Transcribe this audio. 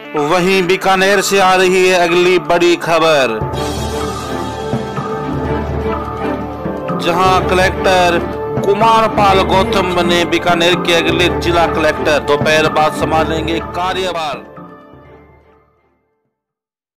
वहीं बीकानेर से आ रही है अगली बड़ी खबर, जहां कलेक्टर कुमारपाल गौतम बने बीकानेर के अगले जिला कलेक्टर। दोपहर बाद संभालेंगे कार्यभार।